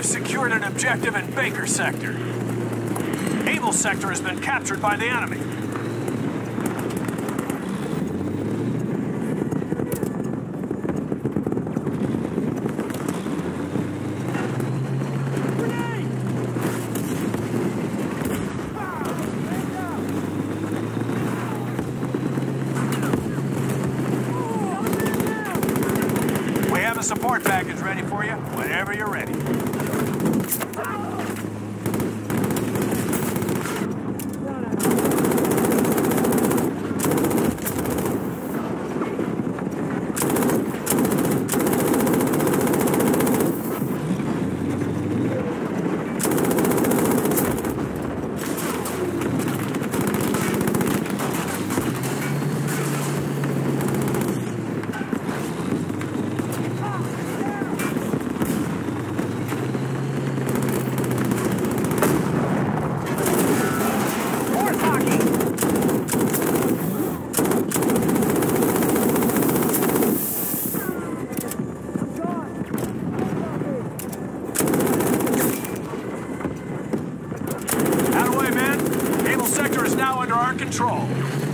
secured an objective in Baker Sector. Able Sector has been captured by the enemy. We have a support package ready for you whenever you're ready. Sector is now under our control.